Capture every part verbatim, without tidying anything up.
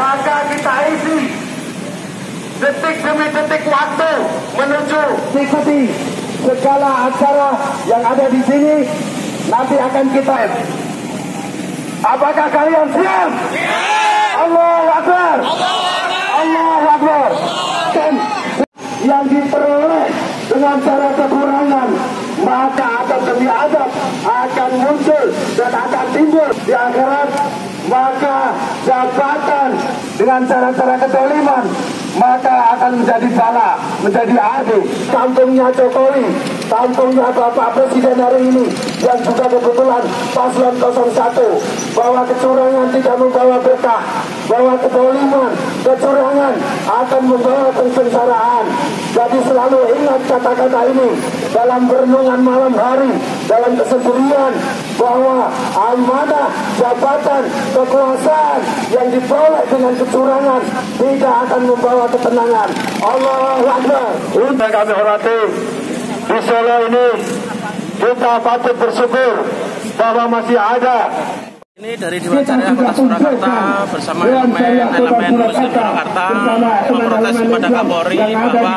maka kita isi detik demi detik waktu menuju ikuti segala acara yang ada di sini. Nanti akan kita. Apakah kalian siap? Allahu Akbar. Allahu Akbar. Dan yang diperoleh dengan cara kekurangan, maka adab demi adab akan muncul dan akan timbul di akhirat. Maka jabatan dengan cara-cara kedoliman, maka akan menjadi bala, menjadi adu. Kampungnya Jokowi, kampungnya Bapak Presiden hari ini, yang juga kebetulan paslon nol satu, bahwa kecurangan tidak membawa berkah, bahwa kedoliman, kecurangan akan membawa kesengsaraan. Jadi selalu ingat kata-kata ini dalam renungan malam hari, dalam kesendirian, bahwa amanah, jabatan, kekuasaan yang diperoleh dengan kecurangan tidak akan membawa ketenangan. Allahu Akbar. Yang kami hormati, di Solo ini kita patut bersyukur bahwa masih ada. Ini dari Dewan Syariah Kota Surakarta bersama elemen-elemen Muslim Surakarta memprotes kepada Kapolri bahwa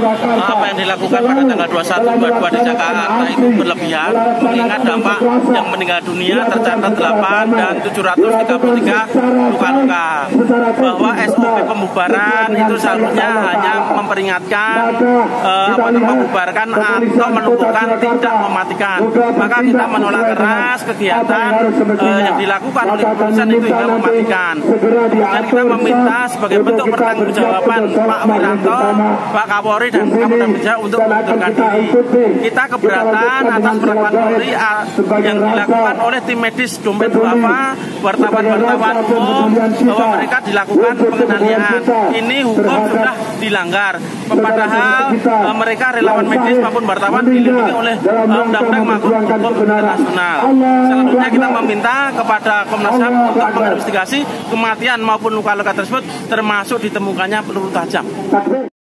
apa yang dilakukan pada tanggal dua puluh satu dua puluh dua di Jakarta itu berlebihan, mengingat dampak yang meninggal dunia tercatat delapan dan tujuh ratus tiga puluh tiga luka-luka. Bahwa S O P pembubaran itu seharusnya hanya memperingatkan, eh, apa namanya, membubarkan atau melumpuhkan, tidak mematikan. Maka kita menolak keras kegiatan eh, yang dilakukan oleh kepolisian itu hingga mematikan. Dan kita meminta sebagai bentuk pertanggungjawaban Pak Wiranto, Pak Kapolri dan Kapolda Metro Jaya untuk mengundurkan diri. Kita keberatan atas perlakuan Polri yang dilakukan oleh tim medis dompet duafa, wartawan-wartawan umum, bahwa mereka dilakukan penganiayaan. Ini hukum sudah dilanggar. Padahal uh, mereka relawan medis maupun wartawan dilindungi oleh undang-undang maupun hukum internasional. Selanjutnya kita meminta kepada Komnas H A M untuk menginvestigasi kematian maupun luka-luka tersebut, termasuk ditemukannya peluru tajam.